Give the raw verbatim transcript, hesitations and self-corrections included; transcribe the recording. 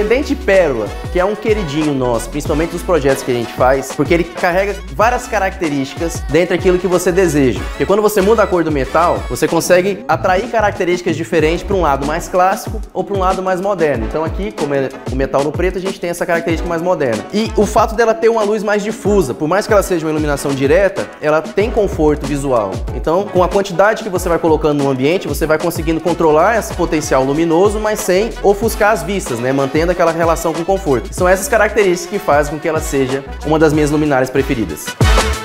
Pendente Pérola, que é um queridinho nosso, principalmente dos projetos que a gente faz, porque ele carrega várias características dentro daquilo que você deseja. Porque quando você muda a cor do metal, você consegue atrair características diferentes para um lado mais clássico ou para um lado mais moderno. Então aqui, como é o metal no preto, a gente tem essa característica mais moderna. E o fato dela ter uma luz mais difusa, por mais que ela seja uma iluminação direta, ela tem conforto visual. Então, com a quantidade que você vai colocando no ambiente, você vai conseguindo controlar esse potencial luminoso, mas sem ofuscar as vistas, né? Mantendo aquela relação com conforto. São essas características que fazem com que ela seja uma das minhas luminárias preferidas.